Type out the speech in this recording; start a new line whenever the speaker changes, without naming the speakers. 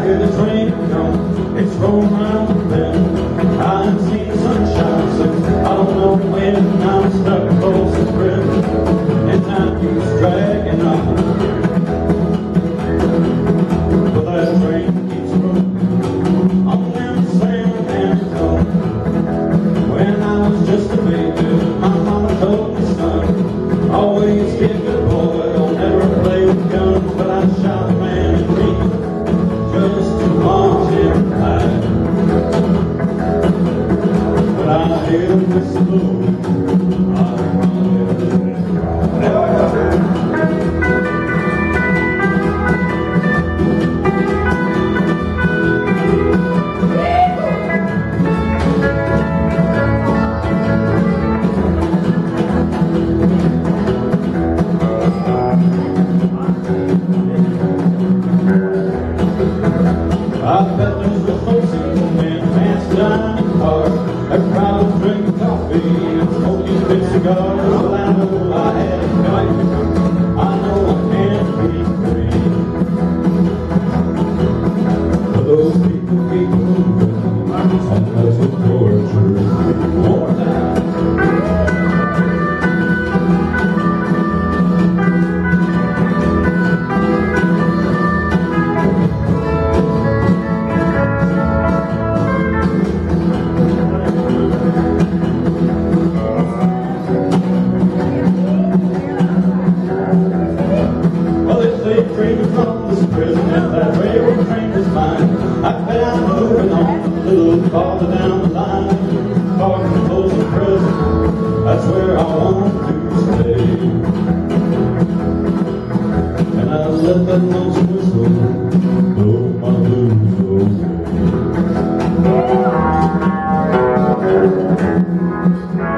hear the train come, it's rolling round the bend. I haven't seen the sunshine since I don't know when. I'm stuck close to spread, and time keeps dragging on. But that train keeps rolling on them San Antonio. When I was just a baby, my mama told me, son, always keep it boy, don't ever play with guns. But I shot a man in me just to launch him high. But I hear the whistle, I bet there's a Folsom man dancing down in the car. A crowd was drinking coffee and smoking big cigars. Well, I know I had a fight. I know I can't be free. But those people keep moving, unless it's torture. More time. From this prison, if that railroad train is mine, I bet I'm moving on a little farther down the line. Far from Folsom prison, that's where I want to stay. And I let that lonesome whistle blow my blues away.